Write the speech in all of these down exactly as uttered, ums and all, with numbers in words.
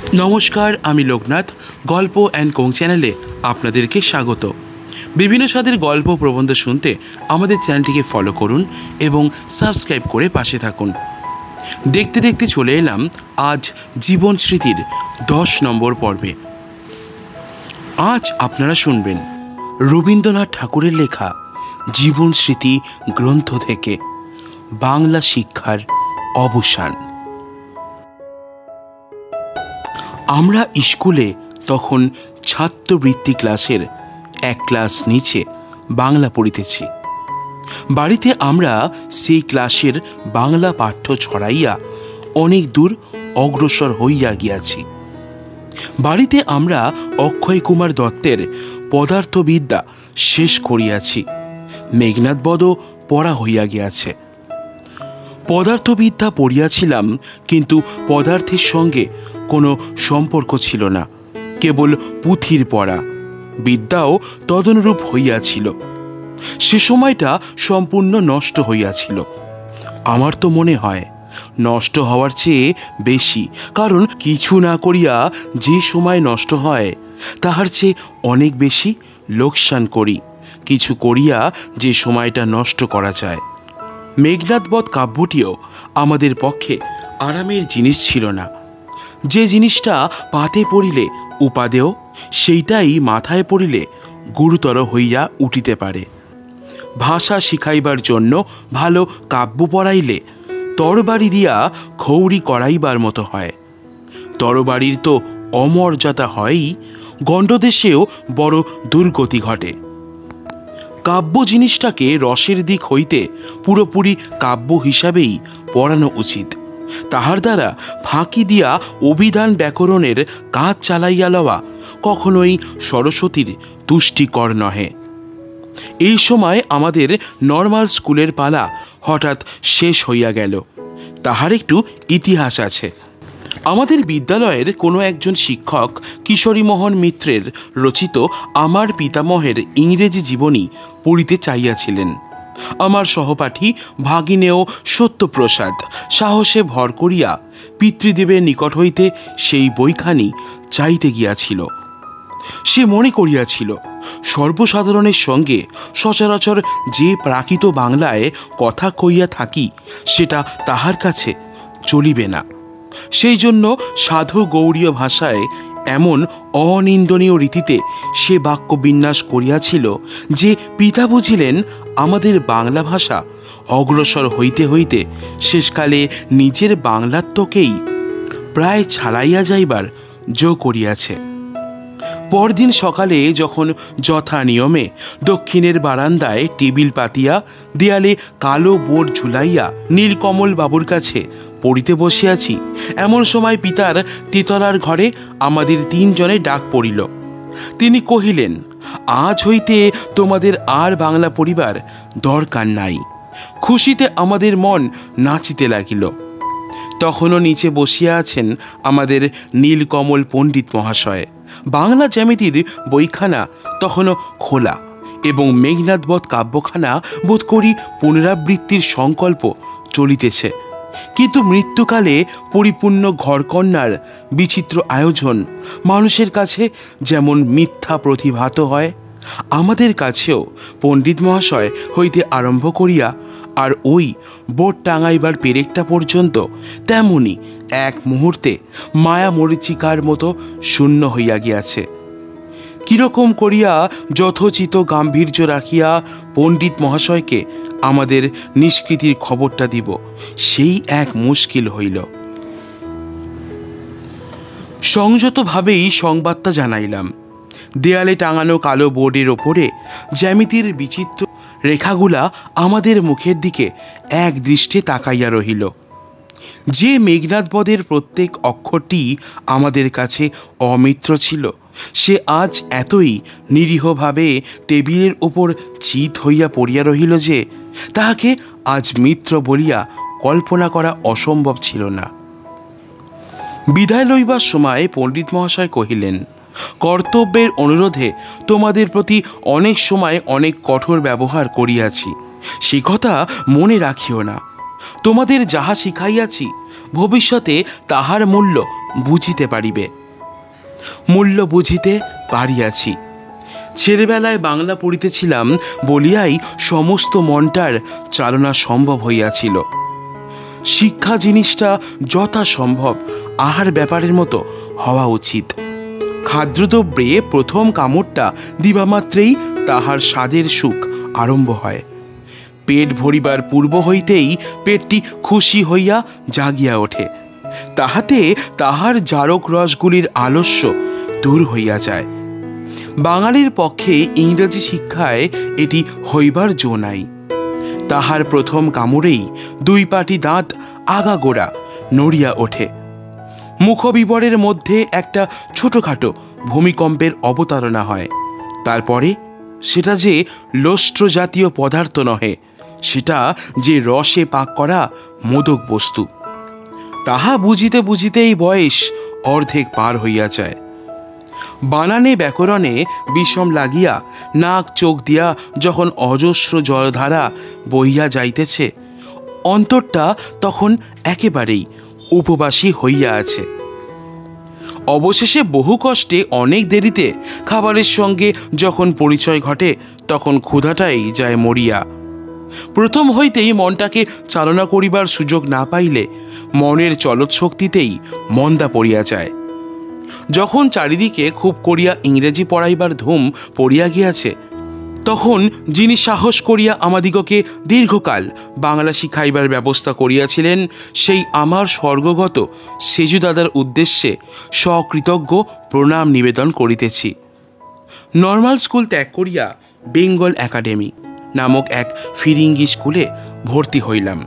নমস্কার, আমি লোকনাথ। গল্প অ্যান্ড কোং চ্যানেলে আপনাদেরকে স্বাগত। বিভিন্ন স্বাদের গল্প প্রবন্ধ শুনতে আমাদের চ্যানেলটিকে ফলো করুন এবং সাবস্ক্রাইব করে পাশে থাকুন। দেখতে দেখতে চলে এলাম আজ জীবন স্মৃতির দশ নম্বর পর্বে। আজ আপনারা শুনবেন রবীন্দ্রনাথ ঠাকুরের লেখা জীবন স্মৃতি গ্রন্থ থেকে বাংলা শিক্ষার অবসান। আমরা স্কুলে তখন ছাত্রবৃত্তি ক্লাসের এক ক্লাস নিচে বাংলা পড়িতেছি। বাড়িতে আমরা সেই ক্লাসের বাংলা পাঠ্য ছড়াইয়া অনেক দূর অগ্রসর হইয়া গিয়াছি। বাড়িতে আমরা অক্ষয় কুমার দত্তের পদার্থবিদ্যা শেষ করিয়াছি। মেঘনাদবধও পড়া হইয়া গিয়াছে। পদার্থবিদ্যা পড়িয়াছিলাম, কিন্তু পদার্থের সঙ্গে কোনো সম্পর্ক ছিল না, কেবল পুঁথির পড়া। বিদ্যাও তদনুরূপ হইয়াছিল। সে সময়টা সম্পূর্ণ নষ্ট হইয়াছিল। আমার তো মনে হয় নষ্ট হওয়ার চেয়ে বেশি, কারণ কিছু না করিয়া যে সময় নষ্ট হয় তাহার চেয়ে অনেক বেশি লোকসান করি কিছু করিয়া যে সময়টা নষ্ট করা যায়। মেঘনাদবধ কাব্যটিও আমাদের পক্ষে আরামের জিনিস ছিল না। যে জিনিসটা পাতে পড়িলে উপাদেয়, সেইটাই মাথায় পড়িলে গুরুতর হইয়া উঠিতে পারে। ভাষা শিখাইবার জন্য ভালো কাব্য পড়াইলে তরবারি দিয়া খৌরি করাইবার মতো হয়। তরবারির তো অমর্যাদা হয়ই, গণ্ডদেশেও বড় দুর্গতি ঘটে। কাব্য জিনিসটাকে রসের দিক হইতে পুরোপুরি কাব্য হিসাবেই পড়ানো উচিত। তাহার দ্বারা ফাঁকি দিয়া অভিধান ব্যাকরণের কাজ চালাইয়া লওয়া কখনোই সরস্বতীর তুষ্টিকর নহে। এই সময় আমাদের নর্মাল স্কুলের পালা হঠাৎ শেষ হইয়া গেল। তাহার একটু ইতিহাস আছে। আমাদের বিদ্যালয়ের কোনো একজন শিক্ষক কিশোরীমোহন মিত্রের রচিত আমার পিতামহের ইংরেজি জীবনী পড়িতে চাইয়াছিলেন। আমার সহপাঠী ভাগিনেয় সত্যপ্রসাদ সাহসে ভর করিয়া পিতৃদেবের নিকট হইতে সেই বইখানি চাইতে গিয়াছিল। সে মনে করিয়াছিল সর্বসাধারণের সঙ্গে সচরাচর যে প্রাকৃত বাংলায় কথা কইয়া থাকি সেটা তাহার কাছে চলিবে না। সেই জন্য সাধু গৌড়ীয় ভাষায় এমন অনিন্দনীয় রীতিতে সে বাক্য বিন্যাস করিয়াছিল যে পিতা বুঝিলেন আমাদের বাংলা ভাষা অগ্রসর হইতে হইতে শেষকালে নিজের বাংলাত্বকেই প্রায় ছাড়াইয়া যাইবার জো করিয়াছে। পরদিন সকালে যখন যথা নিয়মে দক্ষিণের বারান্দায় টেবিল পাতিয়া দেয়ালে কালো বোর্ড ঝুলাইয়া নীলকমল বাবুর কাছে পড়িতে বসিয়াছি, এমন সময় পিতার তেতলার ঘরে আমাদের তিনজনে ডাক পড়িল। তিনি কহিলেন, আজ হইতে তোমাদের আর বাংলা পড়িবার দরকার নাই। খুশিতে আমাদের মন নাচিতে লাগিল। তখনও নিচে বসিয়া আছেন আমাদের নীলকমল পণ্ডিত মহাশয়। বাংলা জ্যামিতির বইখানা তখনও খোলা এবং মেঘনাদবধ কাব্যখানা বোধ করি পুনরাবৃত্তির সংকল্প চলিতেছে। কিন্তু মৃত্যুকালে পরিপূর্ণ ঘরকন্যার বিচিত্র আয়োজন মানুষের কাছে যেমন মিথ্যা প্রতিভাত হয়, আমাদের কাছেও পণ্ডিত মহাশয় হইতে আরম্ভ করিয়া আর ওই বোর্ড টাঙাইবার পেরেকটা পর্যন্ত তেমনি এক মুহূর্তে মায়া মরীচিকার মতো শূন্য হইয়া গিয়াছে। কিরকম করিয়া যথোচিত গাম্ভীর্য রাখিয়া পণ্ডিত মহাশয়কে আমাদের নিষ্কৃতির খবরটা দিব, সেই এক মুশকিল হইল। সংযতভাবেই সংবাদটা জানাইলাম। দেয়ালে টাঙানো কালো বোর্ডের ওপরে জ্যামিতির বিচিত্র রেখাগুলা আমাদের মুখের দিকে এক দৃষ্টে তাকাইয়া রহিল। যে মেঘনাদবধের প্রত্যেক অক্ষরটি আমাদের কাছে অমিত্র ছিল, সে আজ এতই নিরীহভাবে টেবিলের ওপর চিত হইয়া পড়িয়া রহিল যে তাহাকে আজ মিত্র বলিয়া কল্পনা করা অসম্ভব ছিল না। বিদায় লইবার সময় পণ্ডিত মহাশয় কহিলেন, কর্তব্যের অনুরোধে তোমাদের প্রতি অনেক সময় অনেক কঠোর ব্যবহার করিয়াছি, সে কথা মনে রাখিও না। তোমাদের যাহা শিখাইয়াছি ভবিষ্যতে তাহার মূল্য বুঝিতে পারিবে। মূল্য বুঝিতে পারিয়াছি। ছেলেবেলায় বাংলা পড়িতেছিলাম বলিয়াই সমস্ত মনটার চালনা সম্ভব হইয়াছিল। শিক্ষা জিনিসটা যথাসম্ভব আহার ব্যাপারের মতো হওয়া উচিত। খাদ্যদ্রব্যে প্রথম কামড়টা দিবামাত্রেই তাহার স্বাদের সুখ আরম্ভ হয়। পেট ভরিবার পূর্ব হইতেই পেটটি খুশি হইয়া জাগিয়া ওঠে, তাহাতে তাহার জারক রসগুলির আলস্য দূর হইয়া যায়। বাঙালির পক্ষে ইংরেজি শিক্ষায় এটি হইবার জো নাই। তাহার প্রথম কামড়েই দুই পাটি দাঁত আগাগোড়া নড়িয়া ওঠে। মুখবিবরের মধ্যে একটা ছোটখাটো ভূমিকম্পের অবতারণা হয়। তারপরে সেটা যে লোষ্ট্র জাতীয় পদার্থ নহে, সেটা যে রসে পাক করা মোদক বস্তু, তাহা বুঝিতে বুঝিতেই বয়স অর্ধেক পার হইয়া যায়। বানানে ব্যাকরণে বিষম লাগিয়া নাক চোখ দিয়া যখন অজস্র জলধারা বহিয়া যাইতেছে, অন্তরটা তখন একেবারেই উপবাসী হইয়া আছে। অবশেষে বহু কষ্টে অনেক দেরিতে খাবারের সঙ্গে যখন পরিচয় ঘটে, তখন ক্ষুধাটাই যায় মরিয়া। প্রথম হইতেই মনটাকে চালনা করিবার সুযোগ না পাইলে মনের চলৎ শক্তিতেই মন্দা পড়িয়া যায়। যখন চারিদিকে খুব করিয়া ইংরেজি পড়াইবার ধুম পড়িয়া গিয়াছে, তখন যিনি সাহস করিয়া আমাদিগকে দীর্ঘকাল বাংলা শিখাইবার ব্যবস্থা করিয়াছিলেন, সেই আমার স্বর্গগত সেজুদাদার উদ্দেশ্যে সকৃতজ্ঞ প্রণাম নিবেদন করিতেছি। নর্মাল স্কুল ত্যাগ করিয়া বেঙ্গল একাডেমি নামক এক ফিরিঙ্গি স্কুলে ভর্তি হইলাম।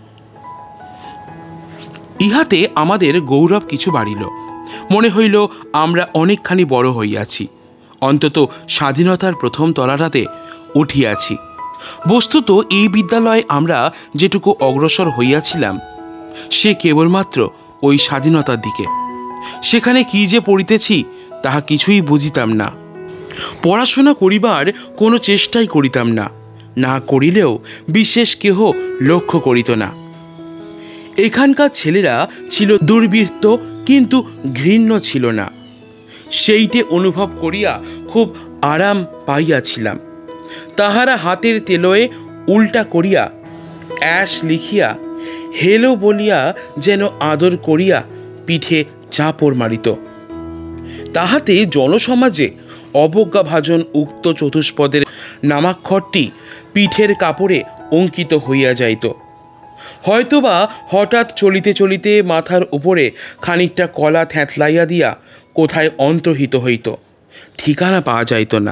ইহাতে আমাদের গৌরব কিছু বাড়িল। মনে হইল আমরা অনেকখানি বড় হইয়াছি, অন্তত স্বাধীনতার প্রথম তলাটাতে উঠিয়াছি। বস্তুত এই বিদ্যালয়ে আমরা যেটুকু অগ্রসর হইয়াছিলাম, সে কেবলমাত্র ওই স্বাধীনতার দিকে। সেখানে কি যে পড়িতেছি তাহা কিছুই বুঝিতাম না। পড়াশোনা করিবার কোনো চেষ্টাই করিতাম না, না করিলেও বিশেষ কেহ লক্ষ্য করিত না। এখানকার ছেলেরা ছিল দুর্বৃত্ত, কিন্তু ঘৃণ্য ছিল না। সেইটে অনুভব করিয়া খুব আরাম পাইয়াছিলাম। তাহারা হাতের তেলোয় উল্টা করিয়া অ্যাশ লিখিয়া হেলো বলিয়া যেন আদর করিয়া পিঠে চাপড় মারিত। তাহাতে জনসমাজে অবজ্ঞাভাজন উক্ত চতুষ্পদের নামাক্ষরটি পিঠের কাপড়ে অঙ্কিত হইয়া যাইত। হয়তোবা হঠাৎ চলিতে চলিতে মাথার উপরে খানিকটা কলা থ্যাঁতলাইয়া দিয়া কোথায় অন্তর্হিত হইত, ঠিকানা পাওয়া যাইত না।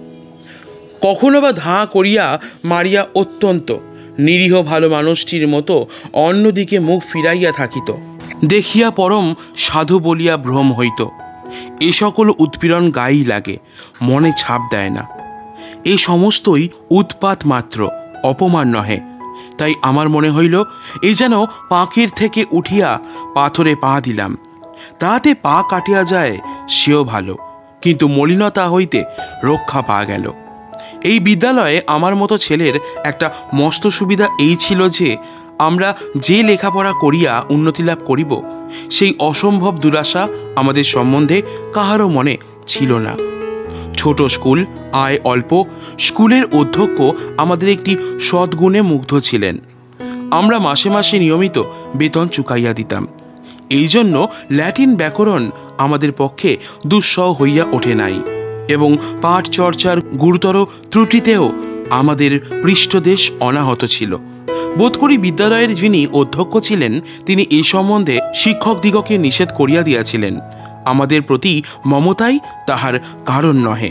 কখনো বা ধাঁ করিয়া মারিয়া অত্যন্ত নিরীহ ভালো মানুষটির মতো অন্যদিকে মুখ ফিরাইয়া থাকিত। দেখিয়া পরম সাধু বলিয়া ভ্রম হইত। এ সকল উৎপীড়ন গায়েই লাগে, মনে ছাপ দেয় না। এ সমস্তই উৎপাত মাত্র, অপমান নহে। তাই আমার মনে হইল এই যেন পাঁকের থেকে উঠিয়া পাথরে পা দিলাম। তাহাতে পা কাটিয়া যায় সেও ভালো, কিন্তু মলিনতা হইতে রক্ষা পাওয়া গেল। এই বিদ্যালয়ে আমার মতো ছেলের একটা মস্ত সুবিধা এই ছিল যে, আমরা যে লেখাপড়া করিয়া উন্নতি লাভ করিব, সেই অসম্ভব দুরাশা আমাদের সম্বন্ধে কাহারও মনে ছিল না। ছোট স্কুল, আয় অল্প, স্কুলের অধ্যক্ষ আমাদের একটি সদ্গুণে মুগ্ধ ছিলেন। আমরা মাসে মাসে নিয়মিত বেতন চুকাইয়া দিতাম। এই জন্য ল্যাটিন ব্যাকরণ আমাদের পক্ষে দুঃসহ হইয়া ওঠে নাই, এবং পাঠ চর্চার গুরুতর ত্রুটিতেও আমাদের পৃষ্ঠদেশ অনাহত ছিল। বোধ করি বিদ্যালয়ের যিনি অধ্যক্ষ ছিলেন, তিনি এ সম্বন্ধে শিক্ষকদিগকে নিষেধ করিয়া দিয়াছিলেন। আমাদের প্রতি মমতাই তাহার কারণ নহে।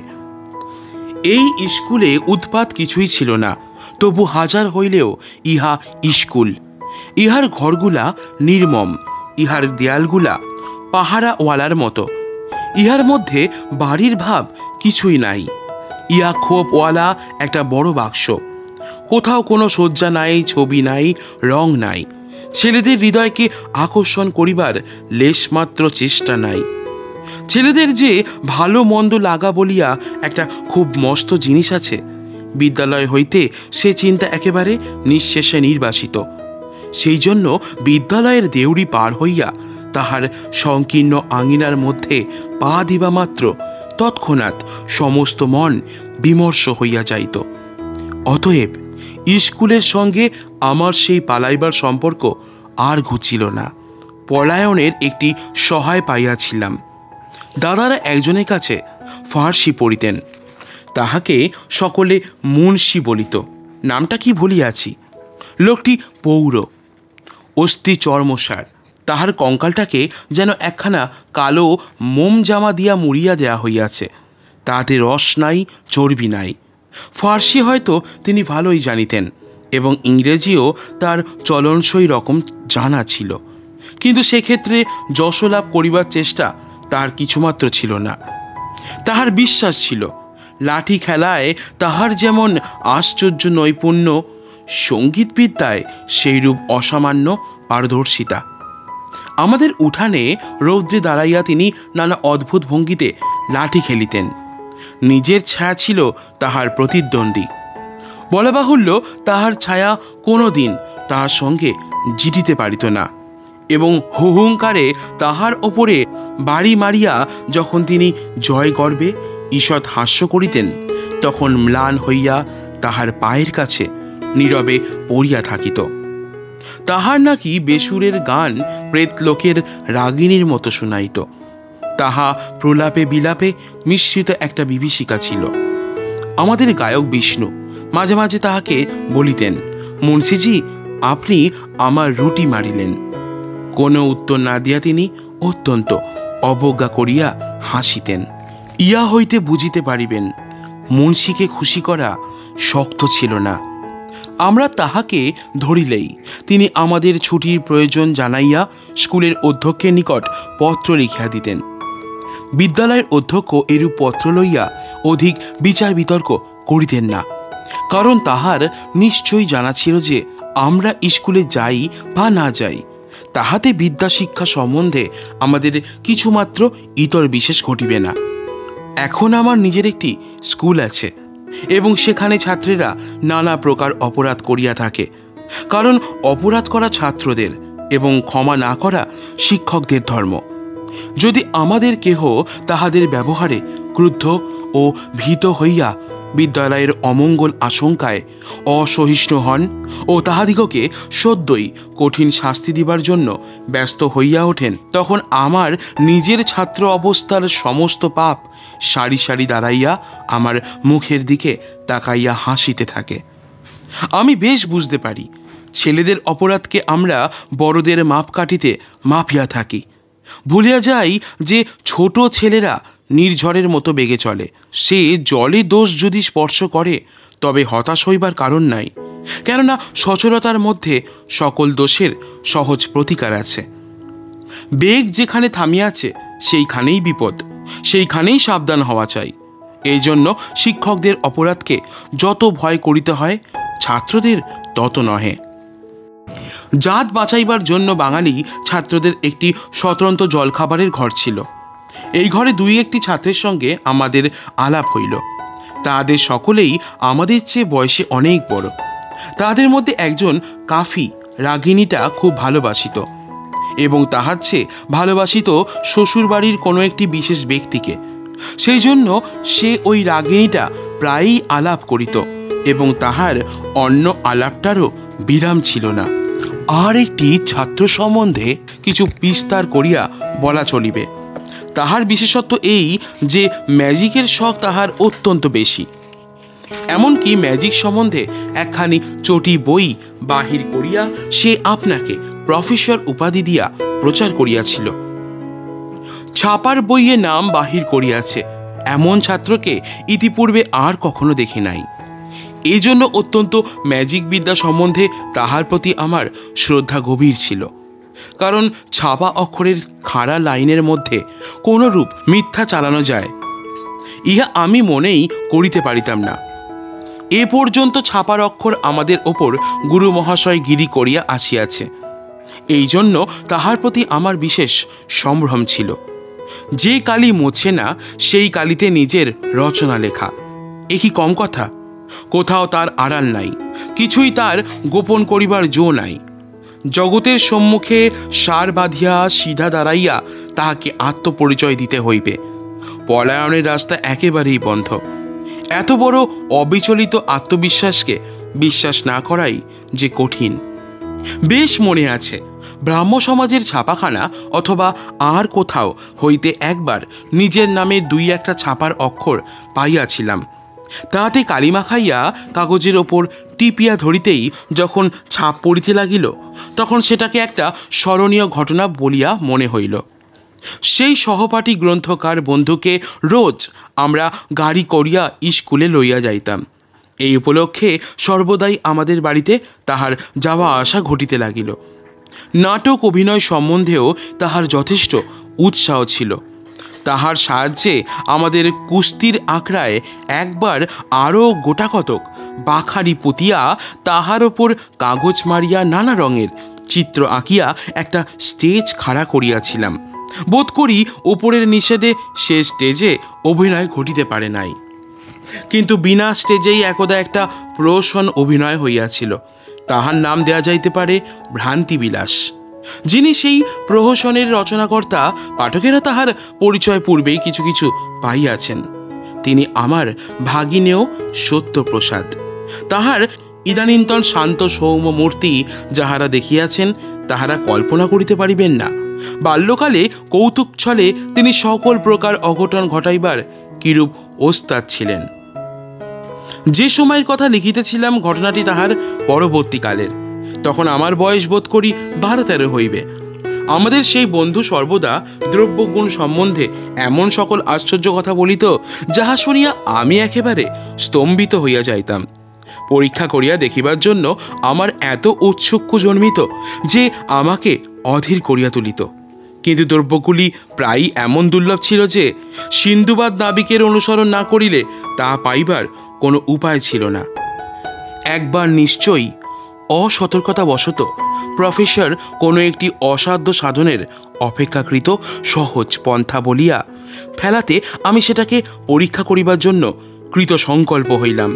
এই স্কুলে উৎপাত কিছুই ছিল না, তবু হাজার হইলেও ইহা স্কুল। ইহার ঘরগুলা নির্মম, ইহার দেয়ালগুলা পাহারাওয়ালার মতো। ইহার মধ্যে বাড়ির ভাব কিছুই নাই। ইহা খোপওয়ালা একটা বড় বাক্স। কোথাও কোনো শয্যা নাই, ছবি নাই, রং নাই। ছেলেদের হৃদয়কে আকর্ষণ করিবার লেশমাত্র চেষ্টা নাই। ছেলেদের যে ভালো মন্দ লাগা বলিয়া একটা খুব মস্ত জিনিস আছে, বিদ্যালয় হইতে সে চিন্তা একেবারে নিঃশেষে নির্বাসিত। সেই জন্য বিদ্যালয়ের দেউড়ি পার হইয়া তাহার সংকীর্ণ আঙিনার মধ্যে পা দিবা মাত্র তৎক্ষণাৎ সমস্ত মন বিমর্ষ হইয়া যাইত। অতএব স্কুলের সঙ্গে আমার সেই পালাইবার সম্পর্ক আর ঘুচিল না। পলায়নের একটি সহায় পাইয়াছিলাম। দাদারা একজনের কাছে ফার্সি পড়িতেন, তাহাকে সকলে মুন্সি বলিত। নামটা কি ভুলিয়াছি। লোকটি পৌর, অস্থি চর্মসার। তাহার কঙ্কালটাকে যেন একখানা কালো মোম জামা দিয়া মুড়িয়া দেয়া হইয়াছে। তাহাতে রস নাই, চর্বি নাই। ফার্সি হয়তো তিনি ভালোই জানিতেন এবং ইংরেজিও তার চলনসই রকম জানা ছিল, কিন্তু সেক্ষেত্রে যশলাভ করিবার চেষ্টা তার কিছুমাত্র ছিল না। তাহার বিশ্বাস ছিল লাঠি খেলায় তাহার যেমন আশ্চর্য নৈপুণ্য, সঙ্গীতবিদ্যায় সেইরূপ অসামান্য পারদর্শিতা। আমাদের উঠানে রৌদ্রে দাঁড়াইয়া তিনি নানা অদ্ভুত ভঙ্গিতে লাঠি খেলিতেন। নিজের ছায়া ছিল তাহার প্রতিদ্বন্দ্বী। বলা বাহুল্য, তাহার ছায়া কোনো দিন তাহার সঙ্গে জিতিতে পারিত না এবং হুহুঙ্কারে তাহার ওপরে বাড়ি মারিয়া যখন তিনি জয় গর্বে ঈষৎ হাস্য করিতেন, তখন ম্লান হইয়া তাহার পায়ের কাছে নীরবে পড়িয়া থাকিত। তাহার নাকি বেসুরের গান প্রেতলোকের রাগিনীর মতো শুনাইত। তাহা প্রলাপে বিলাপে মিশ্রিত একটা বিভীষিকা ছিল। আমাদের গায়ক বিষ্ণু মাঝে মাঝে তাহাকে বলিতেন, মুন্সিজি, আপনি আমার রুটি মারিলেন। কোনো উত্তর না দিয়া তিনি অত্যন্ত অবজ্ঞা করিয়া হাসিতেন। ইয়া হইতে বুঝিতে পারিবেন মুন্সিকে খুশি করা শক্ত ছিল না। আমরা তাহাকে ধরিলেই তিনি আমাদের ছুটির প্রয়োজন জানাইয়া স্কুলের অধ্যক্ষের নিকট পত্র লিখিয়া দিতেন। বিদ্যালয়ের অধ্যক্ষ এরূপ পত্র লইয়া অধিক বিচার বিতর্ক করিতেন না, কারণ তাহার নিশ্চয়ই জানা ছিল যে আমরা স্কুলে যাই বা না যাই, তাহাতে বিদ্যা শিক্ষা সম্বন্ধে আমাদের কিছুমাত্র ইতর বিশেষ ঘটিবে না। এখন আমার নিজের একটি স্কুল আছে এবং সেখানে ছাত্রেরা নানা প্রকার অপরাধ করিয়া থাকে, কারণ অপরাধ করা ছাত্রদের এবং ক্ষমা না করা শিক্ষকদের ধর্ম। যদি আমাদের কেহ তাহাদের ব্যবহারে ক্রুদ্ধ ও ভীত হইয়া বিদ্যালয়ের অমঙ্গল আশঙ্কায় অসহিষ্ণু হন ও তাহাদিগকে সদ্যই কঠিন শাস্তি দিবার জন্য ব্যস্ত হইয়া ওঠেন, তখন আমার নিজের ছাত্র অবস্থার সমস্ত পাপ সারি সারি দাঁড়াইয়া আমার মুখের দিকে তাকাইয়া হাসিতে থাকে। আমি বেশ বুঝতে পারি ছেলেদের অপরাধকে আমরা বড়দের মাপ কাটিতে মাপিয়া থাকি। ভুলিয়া যাই যে ছোট ছেলেরা নির্ঝরের মতো বেগে চলে। সে জলে দোষ যদি স্পর্শ করে তবে হতাশ হইবার কারণ নাই, কেননা সচলতার মধ্যে সকল দোষের সহজ প্রতিকার আছে। বেগ যেখানে থামিয়াছে সেইখানেই বিপদ, সেইখানেই সাবধান হওয়া চাই। এই জন্য শিক্ষকদের অপরাধকে যত ভয় করিতে হয়, ছাত্রদের তত নহে। জাত বাঁচাইবার জন্য বাঙালি ছাত্রদের একটি স্বতন্ত্র জলখাবারের ঘর ছিল। এই ঘরে দুই একটি ছাত্রের সঙ্গে আমাদের আলাপ হইল। তাদের সকলেই আমাদের চেয়ে বয়সে অনেক বড়। তাদের মধ্যে একজন কাফি রাগিনীটা খুব ভালোবাসিত এবং তাহার চেয়ে ভালোবাসিত শ্বশুরবাড়ির কোনো একটি বিশেষ ব্যক্তিকে। সেই জন্য সে ওই রাগিনীটা প্রায়ই আলাপ করিত এবং তাহার অন্য আলাপটারও বিরাম ছিল না। আর একটি ছাত্র সম্বন্ধে কিছু বিস্তার করিয়া বলা চলিবে। তাহার বিশেষত্ব এই যে ম্যাজিকের শখ তাহার অত্যন্ত বেশি। এমনকি ম্যাজিক সম্বন্ধে একখানি চটি বই বাহির করিয়া সে আপনাকে প্রফেসর উপাধি দিয়া প্রচার করিয়াছিল। ছাপার বইয়ে নাম বাহির করিয়াছে এমন ছাত্রকে ইতিপূর্বে আর কখনো দেখি নাই। এই জন্য অত্যন্ত ম্যাজিক বিদ্যা সম্বন্ধে তাহার প্রতি আমার শ্রদ্ধা গভীর ছিল, কারণ ছাপা অক্ষরের খাড়া লাইনের মধ্যে কোনো রূপ মিথ্যা চালানো যায় ইহা আমি মনেই করিতে পারিতাম না। এ পর্যন্ত ছাপার অক্ষর আমাদের ওপর গুরু মহাশয় গিরি করিয়া আসিয়াছে। এই জন্য তাহার প্রতি আমার বিশেষ সম্ভ্রম ছিল। যে কালি মোছে না সেই কালিতে নিজের রচনা লেখা, এ কি কম কথা? কোথাও তার আড়াল নাই, কিছুই তার গোপন করিবার জো নাই। জগতের সম্মুখে সার বাঁধিয়া সিধা দাঁড়াইয়া তাহাকে আত্মপরিচয় দিতে হইবে। পলায়নের রাস্তা একেবারেই বন্ধ। এত বড় অবিচলিত আত্মবিশ্বাসকে বিশ্বাস না করাই যে কঠিন। বেশ মনে আছে, ব্রাহ্ম সমাজের ছাপাখানা অথবা আর কোথাও হইতে একবার নিজের নামে দুই একটা ছাপার অক্ষর পাইয়াছিলাম। তাহাতে কালিমা খাইয়া কাগজের ওপর টিপিয়া ধরিতেই যখন ছাপ পড়িতে লাগিল, তখন সেটাকে একটা স্মরণীয় ঘটনা বলিয়া মনে হইল। সেই সহপাঠী গ্রন্থকার বন্ধুকে রোজ আমরা গাড়ি করিয়া স্কুলে লইয়া যাইতাম। এই উপলক্ষে সর্বদাই আমাদের বাড়িতে তাহার যাওয়া আসা ঘটিতে লাগিল। নাটক অভিনয় সম্বন্ধেও তাহার যথেষ্ট উৎসাহ ছিল। তাহার সাহায্যে আমাদের কুস্তির আখড়ায় একবার আরও গোটাকতক বাখারি পুতিয়া তাহার ওপর কাগজ মারিয়া নানা রঙের চিত্র আঁকিয়া একটা স্টেজ খাড়া করিয়াছিলাম। বোধ করি ওপরের নিষেধে সে স্টেজে অভিনয় ঘটিতে পারে নাই, কিন্তু বিনা স্টেজেই একদা একটা প্রহসন অভিনয় হইয়াছিল। তাহার নাম দেয়া যাইতে পারে ভ্রান্তিবিলাস। যিনি সেই প্রহসনের রচনাকর্তা, পাঠকেরা তাহার পরিচয় পূর্বেই কিছু কিছু পাইয়াছেন। তিনি আমার ভাগিনেও সত্যপ্রসাদ। তাহার ইদানীন্তন শান্ত সৌম্য মূর্তি যাহারা দেখিয়াছেন, তাহারা কল্পনা করিতে পারিবেন না বাল্যকালে কৌতুক ছলে তিনি সকল প্রকার অঘটন ঘটাইবার কিরূপ ওস্তাদ ছিলেন। যে সময়ের কথা লিখিতেছিলাম ঘটনাটি তাহার পরবর্তীকালের। তখন আমার বয়স বোধ করি বারো তেরো হইবে। আমাদের সেই বন্ধু সর্বদা দ্রব্যগুণ সম্বন্ধে এমন সকল আশ্চর্য কথা বলিত, যাহা শুনিয়া আমি একেবারে স্তম্ভিত হইয়া যাইতাম। পরীক্ষা করিয়া দেখিবার জন্য আমার এত ঔৎসুক্য জন্মিত যে আমাকে অধীর করিয়া তুলিত। কিন্তু দ্রব্যগুলি প্রায়ই এমন দুর্লভ ছিল যে সিন্ধুবাদ নাবিকের অনুসরণ না করিলে তা পাইবার কোনো উপায় ছিল না। একবার নিশ্চয়ই অসতর্কতাবশত প্রফেসর কোনো একটি অসাধ্য সাধনের অপেক্ষাকৃত সহজ পন্থা বলিয়া ফেলাতে আমি সেটাকে পরীক্ষা করিবার জন্য কৃত সংকল্প হইলাম।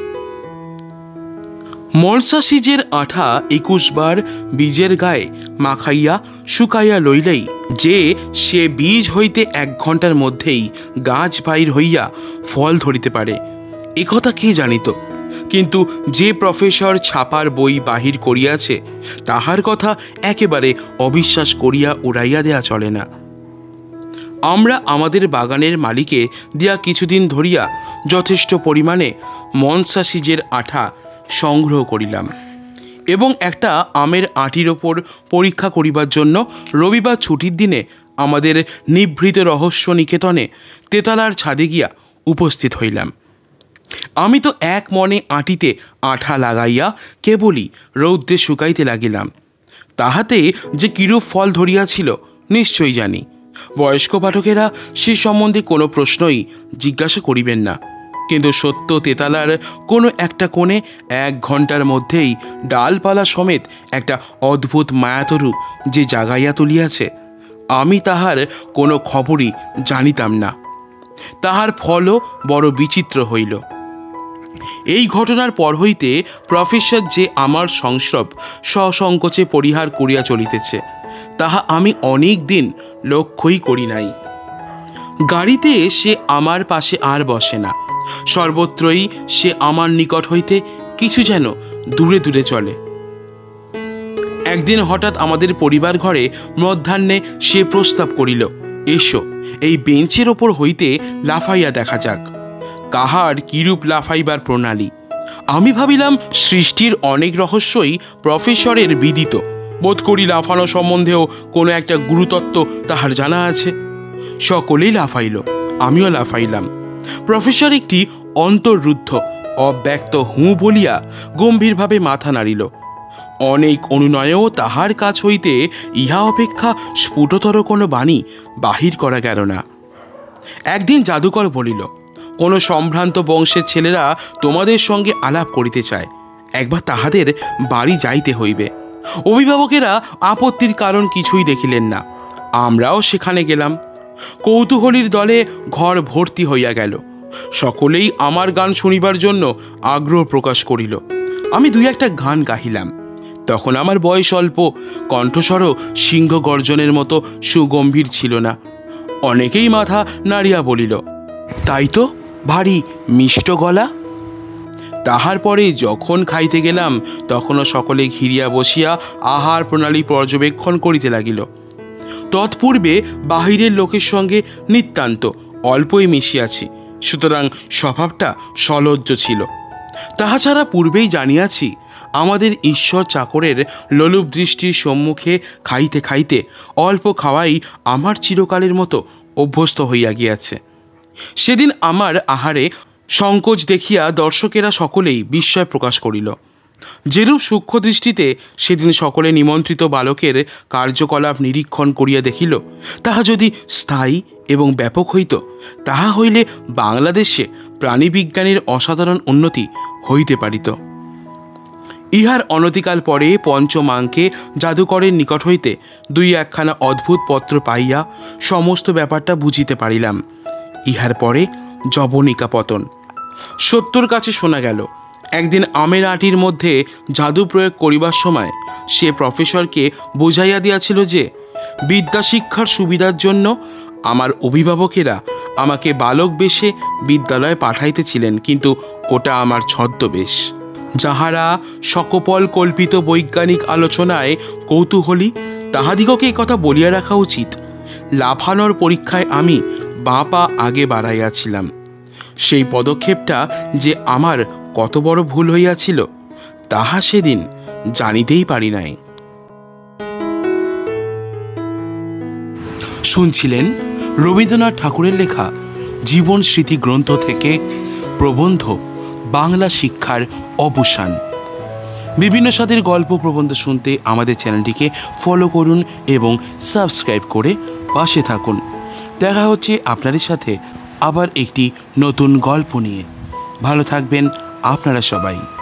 মলসা সিজের আঠা একুশ বার বীজের গায়ে মাখাইয়া শুকাইয়া লইলেই যে সে বীজ হইতে এক ঘন্টার মধ্যেই গাছ বাহির হইয়া ফল ধরিতে পারে, একথা কে জানিত? কিন্তু যে প্রফেসর ছাপার বই বাহির করিয়াছে তাহার কথা একেবারে অবিশ্বাস করিয়া উড়াইয়া দেয়া চলে না। আমরা আমাদের বাগানের মালিকে দিয়া কিছুদিন ধরিয়া যথেষ্ট পরিমাণে মনসা সিজের আঠা সংগ্রহ করিলাম এবং একটা আমের আঁটির ওপর পরীক্ষা করিবার জন্য রবিবার ছুটির দিনে আমাদের নিভৃত রহস্য নিকেতনে তেতালার ছাদে গিয়া উপস্থিত হইলাম। আমি তো এক মনে আঁটিতে আঠা লাগাইয়া কেবলই রৌদ্রে শুকাইতে লাগিলাম। তাহাতে যে কিরূপ ফল ধরিয়াছিল নিশ্চয়ই জানি। বয়স্ক পাঠকেরা সে সম্বন্ধে কোনো প্রশ্নই জিজ্ঞাসা করিবেন না, কিন্তু সত্য তেতালার কোনো একটা কোণে এক ঘন্টার মধ্যেই ডালপালা সমেত একটা অদ্ভুত মায়াতরু যে জাগাইয়া তুলিয়াছে, আমি তাহার কোনো খবরই জানিতাম না। তাহার ফলও বড় বিচিত্র হইল। এই ঘটনার পর হইতে প্রফেসর যে আমার সংস্রব সসংকোচে পরিহার করিয়া চলিতেছে, তাহা আমি অনেক দিন লক্ষ্যই করি নাই। গাড়িতে সে আমার পাশে আর বসে না, সর্বত্রই সে আমার নিকট হইতে কিছু যেন দূরে দূরে চলে। একদিন হঠাৎ আমাদের পরিবার ঘরে মধ্যাহ্নে সে প্রস্তাব করিল, এসো এই বেঞ্চের ওপর হইতে লাফাইয়া দেখা যাক। কাহার কিরূপ লাফাইবার প্রণালী। আমি ভাবিলাম সৃষ্টির অনেক রহস্যই প্রফেসরের বিদিত, বোধ করি লাফানো সম্বন্ধেও কোনো একটা গুরুতত্ত্ব তাহার জানা আছে। সকলেই লাফাইল, আমিও লাফাইলাম। প্রফেসর একটি অন্তর্রুদ্ধ অব্যক্ত হুঁ বলিয়া গম্ভীরভাবে মাথা নাড়িল। অনেক অনুনয়েও তাহার কাছ হইতে ইহা অপেক্ষা স্ফুটতর কোনো বাণী বাহির করা গেল না। একদিন জাদুকর বলিল, কোনো সম্ভ্রান্ত বংশের ছেলেরা তোমাদের সঙ্গে আলাপ করিতে চায়, একবার তাহাদের বাড়ি যাইতে হইবে। অভিভাবকেরা আপত্তির কারণ কিছুই দেখিলেন না। আমরাও সেখানে গেলাম। কৌতূহলীর দলে ঘর ভর্তি হইয়া গেল। সকলেই আমার গান শুনিবার জন্য আগ্রহ প্রকাশ করিল। আমি দুই একটা গান গাহিলাম। তখন আমার বয়স অল্প, কণ্ঠস্বরও সিংহ গর্জনের মতো সুগম্ভীর ছিল না। অনেকেই মাথা নাড়িয়া বলিল, তাই তো, ভারী মিষ্ট গলা। তাহার পরে যখন খাইতে গেলাম তখনও সকলে ঘিরিয়া বসিয়া আহার প্রণালী পর্যবেক্ষণ করিতে লাগিল। তৎপূর্বে বাহিরের লোকের সঙ্গে নিতান্ত অল্পই মিশিয়াছি, সুতরাং স্বভাবটা সলজ্জ ছিল। তাহা ছাড়া পূর্বেই জানিয়াছি আমাদের ঈশ্বর চাকরের লোলুপ দৃষ্টির সম্মুখে খাইতে খাইতে অল্প খাওয়াই আমার চিরকালের মতো অভ্যস্ত হইয়া গিয়াছে। সেদিন আমার আহারে সংকোচ দেখিয়া দর্শকেরা সকলেই বিস্ময় প্রকাশ করিল। যেরূপ সূক্ষ্ম দৃষ্টিতে সেদিন সকলে নিমন্ত্রিত বালকের কার্যকলাপ নিরীক্ষণ করিয়া দেখিল, তাহা যদি স্থায়ী এবং ব্যাপক হইত, তাহা হইলে বাংলাদেশে প্রাণীবিজ্ঞানের অসাধারণ উন্নতি হইতে পারিত। ইহার অনতিকাল পরে পঞ্চমাঙ্কে জাদুকরের নিকট হইতে দুই একখানা অদ্ভুত পত্র পাইয়া সমস্ত ব্যাপারটা বুঝিতে পারিলাম। ইহার পরে যবনিকা পতন। সত্যর কাছে শোনা গেল, একদিন আমের আটির মধ্যে জাদু প্রয়োগ করিবার সময় সে প্রফেসরকে বুঝাইয়া দিয়াছিল যে বিদ্যা শিক্ষার সুবিধার জন্য আমার অভিভাবকেরা আমাকে বালক বেশে বিদ্যালয়ে পাঠাইতেছিলেন, কিন্তু ওটা আমার ছদ্মবেশ। যাহারা সকপল কল্পিত বৈজ্ঞানিক আলোচনায় কৌতূহলী, তাহাদিগকে এই কথা বলিয়া রাখা উচিত। লাফানোর পরীক্ষায় আমি বাঁ পা আগে বাড়াইয়াছিলাম। সেই পদক্ষেপটা যে আমার কত বড় ভুল হইয়াছিল, তাহা সেদিন জানিতেই পারি নাই। শুনছিলেন রবীন্দ্রনাথ ঠাকুরের লেখা জীবন স্মৃতি গ্রন্থ থেকে প্রবন্ধ বাংলা শিক্ষার অবসান। বিভিন্ন স্বাদের গল্প প্রবন্ধ শুনতে আমাদের চ্যানেলটিকে ফলো করুন এবং সাবস্ক্রাইব করে পাশে থাকুন। দেখা হচ্ছে আপনাদের সাথে আবার একটি নতুন গল্প নিয়ে। ভালো থাকবেন আপনারা সবাই।